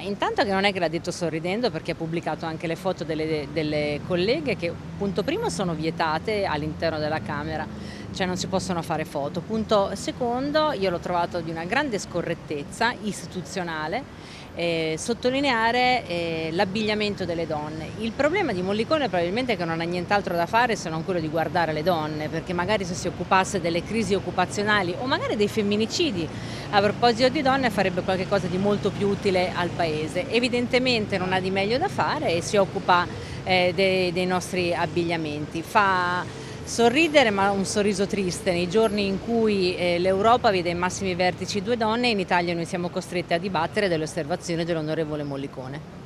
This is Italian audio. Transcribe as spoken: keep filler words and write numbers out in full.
intanto che non è che l'ha detto sorridendo, perché ha pubblicato anche le foto delle delle colleghe che, punto primo, sono vietate all'interno della Camera, cioè non si possono fare foto. Punto secondo, io l'ho trovato di una grande scorrettezza istituzionale, ehm, sottolineare, ehm, l'abbigliamento delle donne. Il problema di Mollicone probabilmente è che non ha nient'altro da fare se non quello di guardare le donne, perché magari se si occupasse delle crisi occupazionali o magari dei femminicidi, a proposito di donne, farebbe qualche cosa di molto più utile al paese. Evidentemente non ha di meglio da fare e si occupa, ehm, de dei nostri abbigliamenti. Fa sorridere, ma un sorriso triste nei giorni in cui, ehm, l'Europa vede ai massimi vertici due donne e in Italia noi siamo costretti a dibattere delle osservazioni dell'onorevole Mollicone.